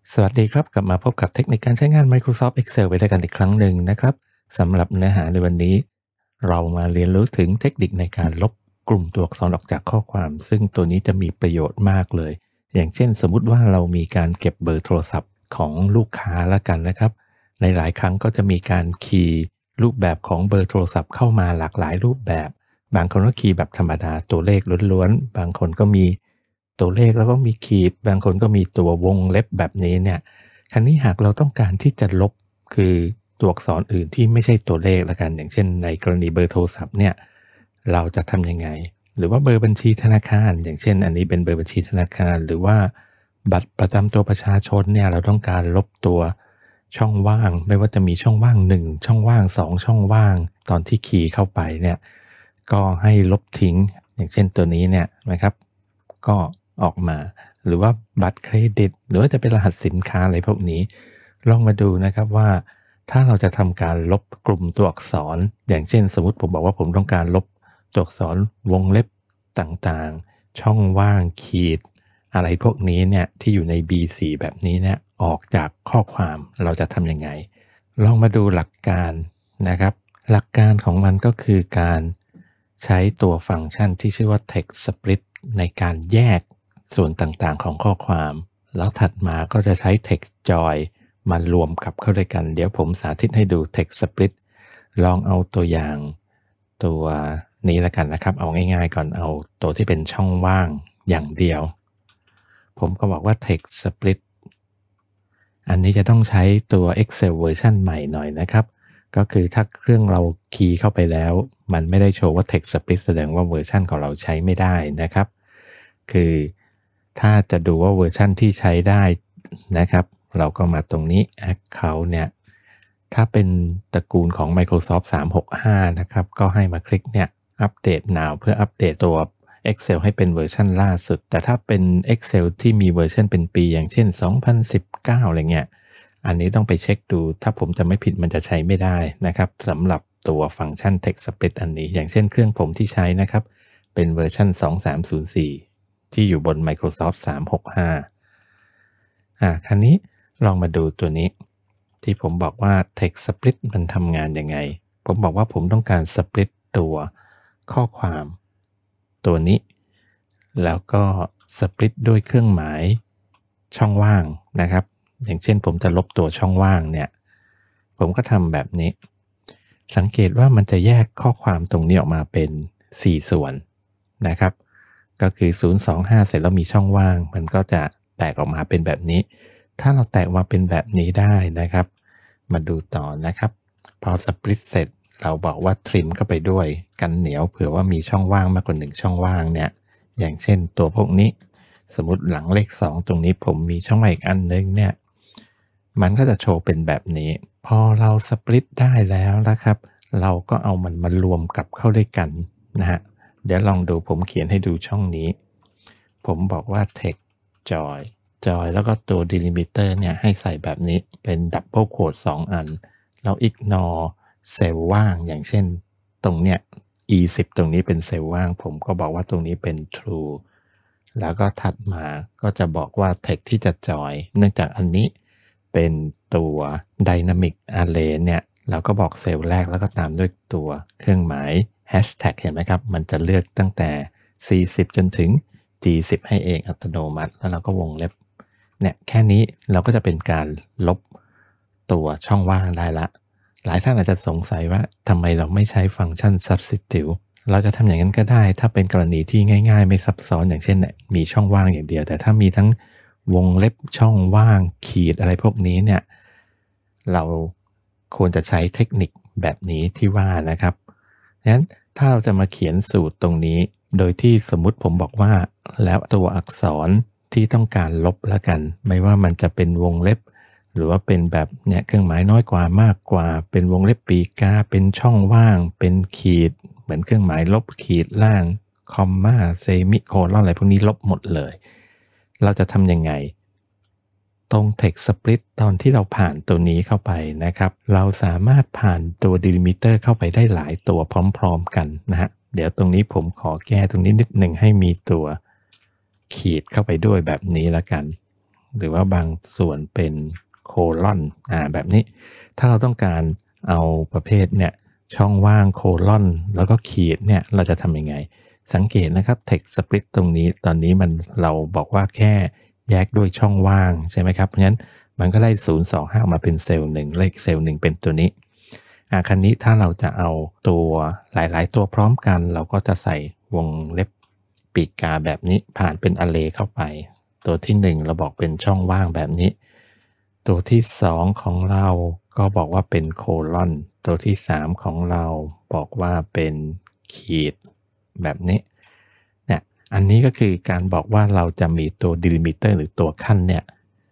สวัสดีครับกลับมาพบกับเทคนิคการใช้งาน Microsoft Excel ไปด้วยกันอีกครั้งหนึ่งนะครับสำหรับเนื้อหาในวันนี้เรามาเรียนรู้ถึงเทคนิคในการลบกลุ่มตัวอักษรออกจากข้อความซึ่งตัวนี้จะมีประโยชน์มากเลยอย่างเช่นสมมุติว่าเรามีการเก็บเบอร์โทรศัพท์ของลูกค้าละกันนะครับในหลายครั้งก็จะมีการคีย์รูปแบบของเบอร์โทรศัพท์เข้ามาหลากหลายรูปแบบบางคนก็คีย์แบบธรรมดาตัวเลขล้วนๆบางคนก็มีตัวเลขแล้วก็มีขีดบางคนก็มีตัววงเล็บแบบนี้เนี่ยคราวนี้หากเราต้องการที่จะลบคือตัวอักษรอื่นที่ไม่ใช่ตัวเลขละกันอย่างเช่นในกรณีเบอร์โทรศัพท์เนี่ยเราจะทำยังไงหรือว่าเบอร์บัญชีธนาคารอย่างเช่นอันนี้เป็นเบอร์บัญชีธนาคารหรือว่าบัตรประจำตัวประชาชนเนี่ยเราต้องการลบตัวช่องว่างไม่ว่าจะมีช่องว่าง1ช่องว่าง2ช่องว่างตอนที่คีย์เข้าไปเนี่ยก็ให้ลบทิ้งอย่างเช่นตัวนี้เนี่ยนะครับก็ออกมาหรือว่าบัตรเครดิตหรือว่าจะเป็นรหัสสินค้าอะไรพวกนี้ลองมาดูนะครับว่าถ้าเราจะทำการลบกลุ่มตัวอักษรอย่างเช่นสมมุติผมบอกว่าผมต้องการลบตัวอักษรวงเล็บต่างๆช่องว่างขีดอะไรพวกนี้เนี่ยที่อยู่ใน B4 แบบนี้เนี่ยออกจากข้อความเราจะทำยังไงลองมาดูหลักการนะครับหลักการของมันก็คือการใช้ตัวฟังก์ชันที่ชื่อว่า text split ในการแยกส่วนต่างๆของข้อความแล้วถัดมาก็จะใช้ text join มารวมกับเข้าด้วยกันเดี๋ยวผมสาธิตให้ดู text split ลองเอาตัวอย่างตัวนี้ละกันนะครับเอาง่ายๆก่อนเอาตัวที่เป็นช่องว่างอย่างเดียวผมก็บอกว่า text split อันนี้จะต้องใช้ตัว Excel เวอร์ชันใหม่หน่อยนะครับก็คือถ้าเครื่องเราคีย์เข้าไปแล้วมันไม่ได้โชว์ว่า text split แสดงว่าเวอร์ชันของเราใช้ไม่ได้นะครับคือถ้าจะดูว่าเวอร์ชันที่ใช้ได้นะครับเราก็มาตรงนี้ Account เนี่ยถ้าเป็นตระกูลของ Microsoft 365นะครับก็ให้มาคลิกเนี่ย Update Now เพื่ออัปเดตตัว Excel ให้เป็นเวอร์ชันล่าสุดแต่ถ้าเป็น Excel ที่มีเวอร์ชันเป็นปีอย่างเช่น2019อะไรเงี้ยอันนี้ต้องไปเช็คดูถ้าผมจะไม่ผิดมันจะใช้ไม่ได้นะครับสำหรับตัวฟังก์ชัน Text Split อันนี้อย่างเช่นเครื่องผมที่ใช้นะครับเป็นเวอร์ชัน2304ที่อยู่บน Microsoft 365คราวนี้ลองมาดูตัวนี้ที่ผมบอกว่า Text Split มันทำงานยังไงผมบอกว่าผมต้องการ Split ตัวข้อความตัวนี้แล้วก็ Split ด้วยเครื่องหมายช่องว่างนะครับอย่างเช่นผมจะลบตัวช่องว่างเนี่ยผมก็ทำแบบนี้สังเกตว่ามันจะแยกข้อความตรงนี้ออกมาเป็น4ส่วนนะครับก็คือ025เสร็จแล้วมีช่องว่างมันก็จะแตกออกมาเป็นแบบนี้ถ้าเราแตกมาเป็นแบบนี้ได้นะครับมาดูต่อนะครับพอ split เสร็จเราบอกว่า trim เข้าไปด้วยกันเหนียวเผื่อว่ามีช่องว่างมากกว่า1ช่องว่างเนี่ยอย่างเช่นตัวพวกนี้สมมุติหลังเลข2ตรงนี้ผมมีช่องว่างอีกอันนึงเนี่ยมันก็จะโชว์เป็นแบบนี้พอเรา split ได้แล้วนะครับเราก็เอามันมารวมกับเข้าด้วยกันนะฮะเดี๋ยวลองดูผมเขียนให้ดูช่องนี้ผมบอกว่า text join แล้วก็ตัว delimiter เนี่ยให้ใส่แบบนี้เป็น double quote 2 อันเรา ignore เซลล์ว่างอย่างเช่นตรงเนี้ย E10 ตรงนี้เป็นเซลล์ว่างผมก็บอกว่าตรงนี้เป็น true แล้วก็ถัดมาก็จะบอกว่า text ที่จะ join เนื่องจากอันนี้เป็นตัว dynamic array เนี่ยเราก็บอกเซลล์แรกแล้วก็ตามด้วยตัวเครื่องหมาย hashtag เห็นไหมครับมันจะเลือกตั้งแต่40จนถึง G10 ให้เองอัตโนมัติแล้วเราก็วงเล็บเนี่ยแค่นี้เราก็จะเป็นการลบตัวช่องว่างได้ละหลายท่านอาจจะสงสัยว่าทำไมเราไม่ใช้ฟังก์ชัน substitute เราจะทำอย่างนั้นก็ได้ถ้าเป็นกรณีที่ง่ายๆไม่ซับซ้อนอย่างเช่นมีช่องว่างอย่างเดียวแต่ถ้ามีทั้งวงเล็บช่องว่างขีดอะไรพวกนี้เนี่ยเราควรจะใช้เทคนิคแบบนี้ที่ว่านะครับงั้นถ้าเราจะมาเขียนสูตรตรงนี้โดยที่สมมุติผมบอกว่าแล้วตัวอักษรที่ต้องการลบแล้วกันไม่ว่ามันจะเป็นวงเล็บหรือว่าเป็นแบบเนี่ยเครื่องหมายน้อยกว่ามากกว่าเป็นวงเล็บปีกาเป็นช่องว่างเป็นขีดเหมือนเครื่องหมายลบขีดล่างคอมมาเซมิโคลอนอะไรพวกนี้ลบหมดเลยเราจะทำยังไงตรง text split ตอนที่เราผ่านตัวนี้เข้าไปนะครับเราสามารถผ่านตัว delimiter เข้าไปได้หลายตัวพร้อมๆกันนะฮะเดี๋ยวตรงนี้ผมขอแก้ตรงนี้นิดหนึ่งให้มีตัวขีดเข้าไปด้วยแบบนี้ละกันหรือว่าบางส่วนเป็นโคลอนแบบนี้ถ้าเราต้องการเอาประเภทเนี่ยช่องว่างโคลอนแล้วก็ขีดเนี่ยเราจะทำยังไงสังเกตนะครับ text split ตรงนี้ตอนนี้เราบอกว่าแค่แยกด้วยช่องว่างใช่ไหมครับเพราะฉะนั้นมันก็ได้025มาเป็นเซลล์หนึ่งเลขเซลล์หนึ่งเป็นตัวนี้คราวนี้ถ้าเราจะเอาตัวหลายๆตัวพร้อมกันเราก็จะใส่วงเล็บปีกกาแบบนี้ผ่านเป็น array เข้าไปตัวที่1เราบอกเป็นช่องว่างแบบนี้ตัวที่2ของเราก็บอกว่าเป็นโคลอนตัวที่3ของเราบอกว่าเป็นขีดแบบนี้เนี่ยอันนี้ก็คือการบอกว่าเราจะมีตัว delimiter หรือตัวขั้นเนี่ย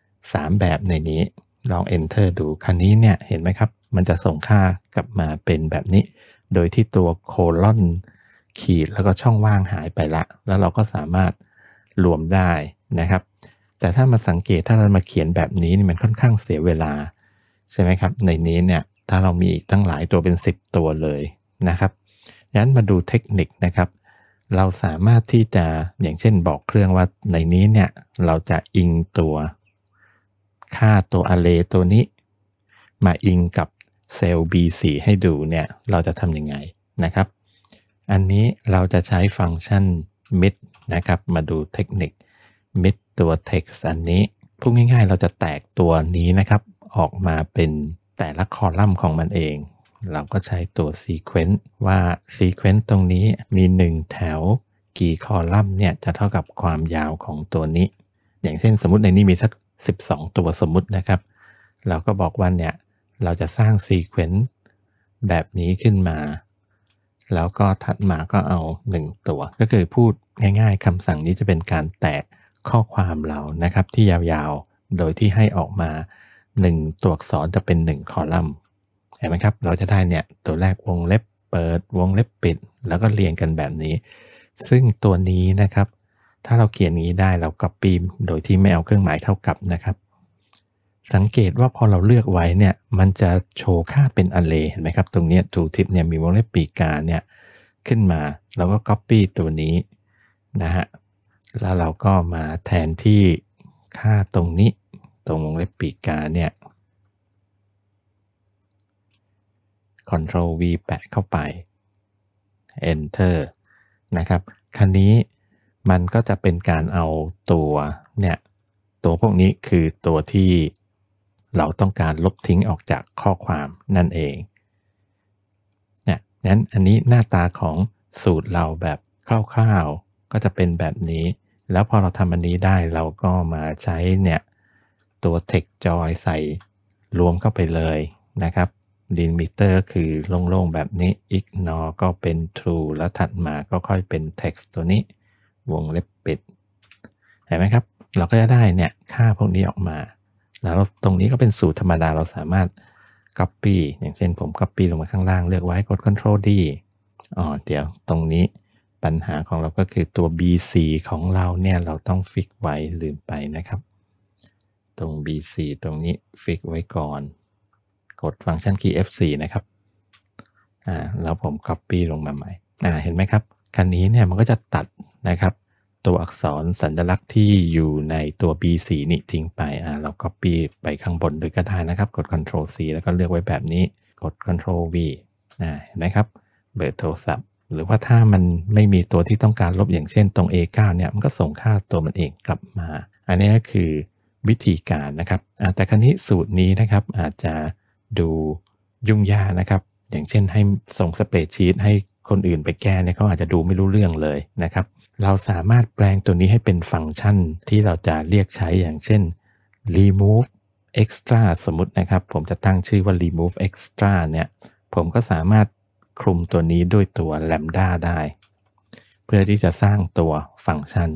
3แบบในนี้ลอง enter ดูคราวนี้เนี่ยเห็นไหมครับมันจะส่งค่ากลับมาเป็นแบบนี้โดยที่ตัวโคลอนขีดแล้วก็ช่องว่างหายไปละแล้วเราก็สามารถรวมได้นะครับแต่ถ้ามาสังเกตถ้าเรามาเขียนแบบนี้นี่มันค่อนข้างเสียเวลาใช่ไหมครับในนี้เนี่ยถ้าเรามีอีกตั้งหลายตัวเป็น10ตัวเลยนะครับงั้นมาดูเทคนิคนะครับเราสามารถที่จะอย่างเช่นบอกเครื่องว่าในนี้เนี่ยเราจะอิงตัวค่าตัว array ตัวนี้มาอิงกับเซลล์ B4 ให้ดูเนี่ยเราจะทำยังไงนะครับอันนี้เราจะใช้ฟังก์ชัน mid นะครับมาดูเทคนิค mid ตัว text อันนี้พูดง่ายๆเราจะแตกตัวนี้นะครับออกมาเป็นแต่ละคอลัมน์ของมันเองเราก็ใช้ตัว sequence ว่า sequence ตรงนี้มี1แถวกี่คอลัมน์เนี่ยจะเท่ากับความยาวของตัวนี้อย่างเช่นสมมุติในนี้มีสัก12ตัวสมมุตินะครับเราก็บอกว่าเนี่ยเราจะสร้าง sequence แบบนี้ขึ้นมาแล้วก็ถัดมาก็เอา1ตัวก็คือพูดง่ายๆคำสั่งนี้จะเป็นการแตกข้อความเรานะครับที่ยาวๆโดยที่ให้ออกมา1ตัวอักษรจะเป็น1คอลัมน์เห็นไหมครับเราจะได้เนี่ยตัวแรกวงเล็บเปิดวงเล็บปิดแล้วก็เรียงกันแบบนี้ซึ่งตัวนี้นะครับถ้าเราเขียนนี้ได้เรา copy โดยที่ไม่เอาเครื่องหมายเท่ากับนะครับสังเกตว่าพอเราเลือกไว้เนี่ยมันจะโชว์ค่าเป็น array เห็นไหมครับตรงนี้ tooltip เนี่ยมีวงเล็บปีกกาเนี่ยขึ้นมาเราก็ copy ตัวนี้นะฮะแล้วเราก็มาแทนที่ค่าตรงนี้ตรงวงเล็บปีกกาเนี่ย Ctrl V แปะเข้าไป Enter นะครับคราวนี้มันก็จะเป็นการเอาตัวเนี่ยตัวพวกนี้คือตัวที่เราต้องการลบทิ้งออกจากข้อความนั่นเองเนี่ยงั้นอันนี้หน้าตาของสูตรเราแบบคร่าวๆก็จะเป็นแบบนี้แล้วพอเราทำอันนี้ได้เราก็มาใช้เนี่ยตัว text join ใส่รวมเข้าไปเลยนะครับ delimiter คือโล่งๆแบบนี้ ignore ก็เป็น true แล้วถัดมาก็ค่อยเป็น text ตัวนี้วงเล็บปิดเห็นไหมครับเราก็จะได้เนี่ยค่าพวกนี้ออกมาแล้วตรงนี้ก็เป็นสูตรธรรมดาเราสามารถ copy อย่างเช่นผม copy ลงมาข้างล่างเลือกไว้กด Ctrl D เดี๋ยวตรงนี้ปัญหาของเราก็คือตัว B4 ของเราเนี่ยเราต้องฟิกไว้ลืมไปนะครับตรง B4 ตรงนี้ฟิกไว้ก่อนกดฟังก์ชันคีย์ F4 นะครับแล้วผม copy ลงมาใหม่เห็นไหมครับคันนี้เนี่ยมันก็จะตัดนะครับตัวอักษรสัญลักษณ์ที่อยู่ในตัว B4 นี่ทิ้งไปเรา copy ไปข้างบนด้วยก็ได้นะครับกด Ctrl C แล้วก็เลือกไว้แบบนี้กด Ctrl V เห็นไหมครับเบอร์โทรศัพท์หรือว่าถ้ามันไม่มีตัวที่ต้องการลบอย่างเช่นตรง A9 เนี่ยมันก็ส่งค่าตัวมันเองกลับมาอันนี้ก็คือวิธีการนะครับแต่ครั้นี้สูตรนี้นะครับอาจจะดูยุ่งยากนะครับอย่างเช่นให้ส่งสเปรดชีตให้คนอื่นไปแก้เนี่ยเขาอาจจะดูไม่รู้เรื่องเลยนะครับเราสามารถแปลงตัวนี้ให้เป็นฟังก์ชันที่เราจะเรียกใช้อย่างเช่น remove extra สมมุตินะครับผมจะตั้งชื่อว่า remove extra เนี่ยผมก็สามารถคลุมตัวนี้ด้วยตัว lambda ได้เพื่อที่จะสร้างตัวฟังก์ชัน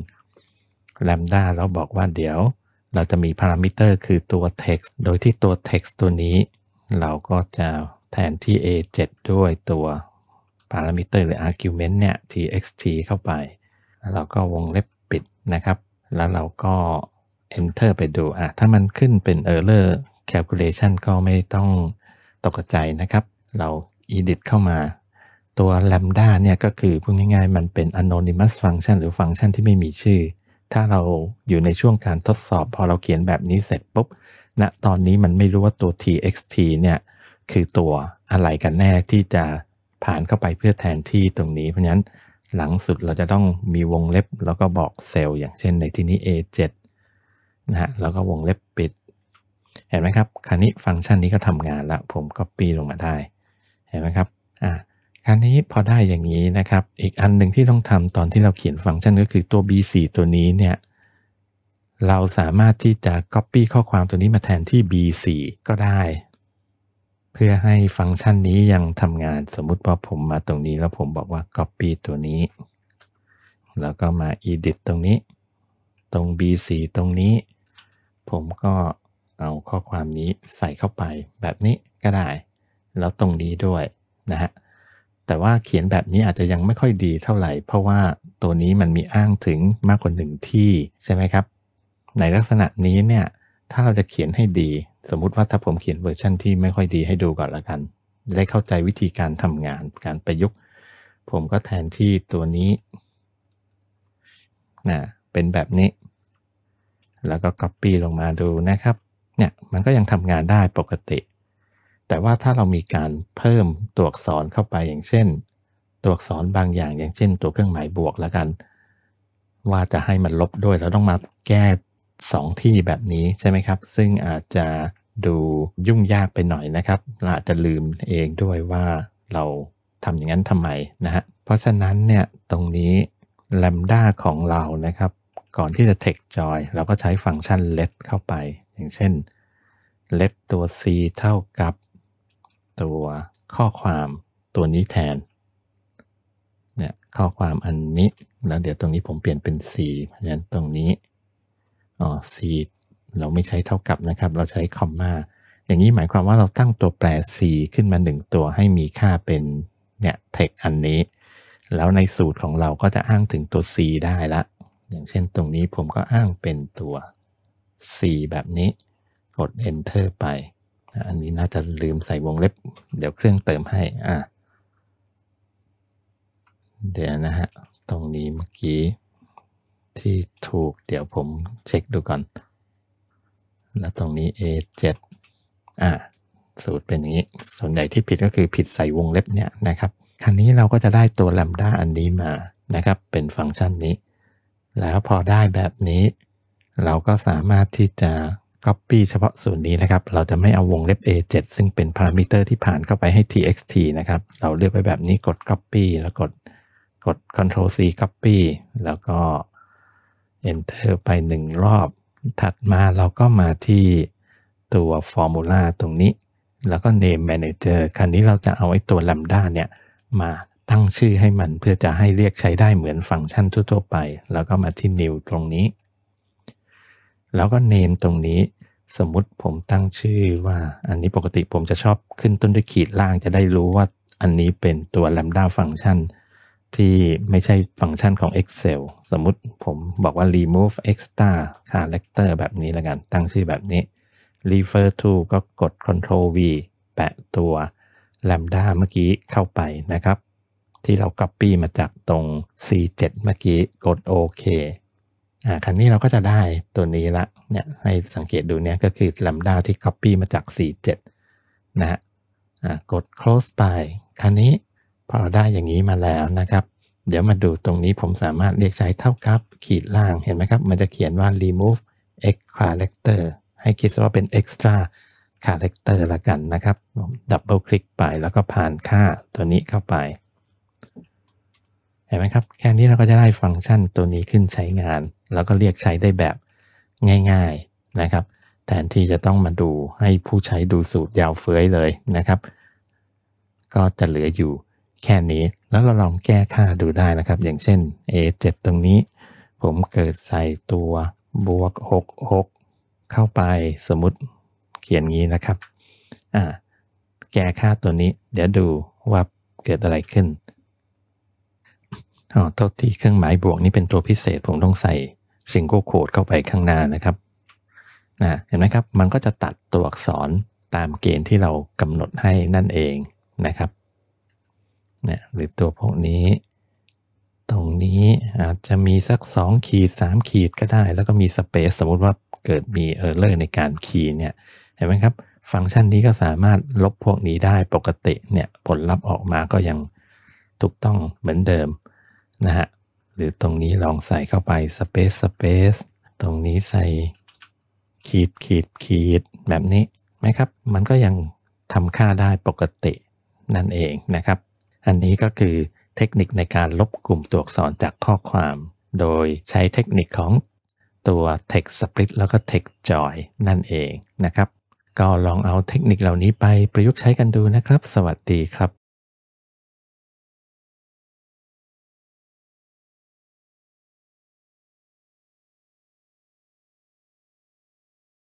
lambda แล้วบอกว่าเดี๋ยวเราจะมีพารามิเตอร์คือตัว text โดยที่ตัว text ตัวนี้เราก็จะแทนที่ A7 ด้วยตัวพารามิเตอร์หรือ argument เนี่ย txt เข้าไปแล้วเราก็วงเล็บปิดนะครับแล้วเราก็ enter ไปดูถ้ามันขึ้นเป็น error calculation ก็ไม่ต้องตกใจนะครับเรา edit เข้ามาตัว lambda เนี่ยก็คือพูดง่ายๆมันเป็น anonymous function หรือฟังก์ชันที่ไม่มีชื่อถ้าเราอยู่ในช่วงการทดสอบพอเราเขียนแบบนี้เสร็จปุ๊บณตอนนี้มันไม่รู้ว่าตัว txt เนี่ยคือตัวอะไรกันแน่ที่จะผ่านเข้าไปเพื่อแทนที่ตรงนี้เพราะฉะนั้นหลังสุดเราจะต้องมีวงเล็บแล้วก็บอกเซลล์อย่างเช่นในที่นี้ A7 นะฮะแล้วก็วงเล็บปิดเห็นไหมครับคราวนี้ฟังก์ชันนี้ก็ทำงานแล้วผม copy ลงมาได้เห็นไหมครับคราวนี้พอได้อย่างนี้นะครับอีกอันหนึ่งที่ต้องทำตอนที่เราเขียนฟังก์ชันก็คือตัว B4 ตัวนี้เนี่ยเราสามารถที่จะ copy ข้อความตัวนี้มาแทนที่ B4 ก็ได้เพื่อให้ฟังก์ชันนี้ยังทำงานสมมุติว่าผมมาตรงนี้แล้วผมบอกว่า copy ตัวนี้แล้วก็มา edit ตรงนี้ตรง B4 ตรงนี้ผมก็เอาข้อความนี้ใส่เข้าไปแบบนี้ก็ได้แล้วตรงนี้ด้วยนะฮะแต่ว่าเขียนแบบนี้อาจจะยังไม่ค่อยดีเท่าไหร่เพราะว่าตัวนี้มันมีอ้างถึงมากกว่า1ที่ใช่ไหมครับในลักษณะนี้เนี่ยถ้าเราจะเขียนให้ดีสมมุติว่าถ้าผมเขียนเวอร์ชันที่ไม่ค่อยดีให้ดูก่อนละกันได้เข้าใจวิธีการทำงานการประยุกต์ผมก็แทนที่ตัวนี้เป็นแบบนี้แล้วก็ copy ลงมาดูนะครับเนี่ยมันก็ยังทำงานได้ปกติแต่ว่าถ้าเรามีการเพิ่มตัวอักษรเข้าไปอย่างเช่นตัวอักษรบางอย่างอย่างเช่นตัวเครื่องหมายบวกแล้วกันว่าจะให้มันลบด้วยเราต้องมาแก้2ที่แบบนี้ใช่ไหมครับซึ่งอาจจะดูยุ่งยากไปหน่อยนะครับเราอาจจะลืมเองด้วยว่าเราทำอย่างนั้นทำไมนะฮะเพราะฉะนั้นเนี่ยตรงนี้ lambda ของเรานะครับก่อนที่จะ text join เราก็ใช้ฟังก์ชัน let เข้าไปอย่างเช่น let ตัว c เท่ากับตัวข้อความตัวนี้แทนเนี่ยข้อความอันนี้แล้วเดี๋ยวตรงนี้ผมเปลี่ยนเป็น c เพราะฉะนั้นตรงนี้c เราไม่ใช้เท่ากับนะครับเราใช้คอมมาอย่างนี้หมายความว่าเราตั้งตัวแปร c ขึ้นมา1ตัวให้มีค่าเป็นเนี่ย text อันนี้แล้วในสูตรของเราก็จะอ้างถึงตัว c ได้ละอย่างเช่นตรงนี้ผมก็อ้างเป็นตัว c แบบนี้กด enter ไปอันนี้น่าจะลืมใส่วงเล็บเดี๋ยวเครื่องเติมให้เดี๋ยวนะฮะตรงนี้เมื่อกี้ที่ถูกเดี๋ยวผมเช็คดูก่อนแล้วตรงนี้ A7 สูตรเป็นอย่างนี้ส่วนใหญ่ที่ผิดก็คือผิดใส่วงเล็บเนี่ยนะครับคราวนี้เราก็จะได้ตัว lambda อันนี้มานะครับเป็นฟังก์ชันนี้แล้วพอได้แบบนี้เราก็สามารถที่จะ copy เฉพาะส่วนนี้นะครับเราจะไม่เอาวงเล็บ A7 ซึ่งเป็นพารามิเตอร์ที่ผ่านเข้าไปให้ txt นะครับเราเลือกไว้แบบนี้กด copy แล้วกด Ctrl C copy แล้วก็ enter ไป1รอบถัดมาเราก็มาที่ตัว formula ตรงนี้แล้วก็ name manager คราวนี้เราจะเอาไอ้ตัว lambda เนี่ยมาตั้งชื่อให้มันเพื่อจะให้เรียกใช้ได้เหมือนฟังก์ชันทั่วๆไปแล้วก็มาที่ new ตรงนี้แล้วก็ name ตรงนี้สมมุติผมตั้งชื่อว่าอันนี้ปกติผมจะชอบขึ้นต้นด้วยขีดล่างจะได้รู้ว่าอันนี้เป็นตัว lambda ฟังก์ชันที่ไม่ใช่ฟังก์ชันของ Excel สมมุติผมบอกว่า remove extra character แบบนี้แล้วกันตั้งชื่อแบบนี้ refer to ก็กด Ctrl V แปะตัว lambda เมื่อกี้เข้าไปนะครับที่เรา copy มาจากตรง C7 เมื่อกี้กดโอเคครั้นี้เราก็จะได้ตัวนี้ละเนี่ยให้สังเกตดูเนี่ยก็คือ lambda ที่ copy มาจาก C7 นะฮะกด close ไปครั้นี้พอเราได้อย่างนี้มาแล้วนะครับเดี๋ยวมาดูตรงนี้ผมสามารถเรียกใช้เท่ากับขีดล่างเห็นไหมครับมันจะเขียนว่า remove x character ให้คิดว่าเป็น extra character ละกันนะครับดับเบิลคลิกไปแล้วก็ผ่านค่าตัวนี้เข้าไปเห็นไหมครับแค่นี้เราก็จะได้ฟังก์ชันตัวนี้ขึ้นใช้งานแล้วก็เรียกใช้ได้แบบง่ายๆนะครับแทนที่จะต้องมาดูให้ผู้ใช้ดูสูตรยาวเฟ้ยเลยนะครับก็จะเหลืออยู่แค่นี้แล้วเราลองแก้ค่าดูได้นะครับอย่างเช่น A7 ตรงนี้ผมเกิดใส่ตัวบวก66เข้าไปสมมุติเขียนงี้นะครับแก้ค่าตัวนี้เดี๋ยวดูว่าเกิดอะไรขึ้นโทษที่เครื่องหมายบวกนี้เป็นตัวพิเศษผมต้องใส่ single quote เข้าไปข้างหน้านะครับเห็นไหมครับมันก็จะตัดตัวอักษรตามเกณฑ์ที่เรากำหนดให้นั่นเองนะครับหรือตัวพวกนี้ตรงนี้อาจจะมีสัก2ขีด3ขีดก็ได้แล้วก็มีสเปซสมมุติว่าเกิดมีเออร์เลอร์ในการคีย์เนี่ยเห็นไหมครับฟังก์ชันนี้ก็สามารถลบพวกนี้ได้ปกติเนี่ยผลลัพธ์ออกมาก็ยังถูกต้องเหมือนเดิมนะฮะหรือตรงนี้ลองใส่เข้าไปสเปซตรงนี้ใส่ขีดแบบนี้ไหมครับมันก็ยังทำค่าได้ปกตินั่นเองนะครับอันนี้ก็คือเทคนิคในการลบกลุ่มตัวอักษรจากข้อความโดยใช้เทคนิคของตัว text split แล้วก็ text join นั่นเองนะครับก็ลองเอาเทคนิคเหล่านี้ไปประยุกต์ใช้กันดูนะครับสวัสดีครับ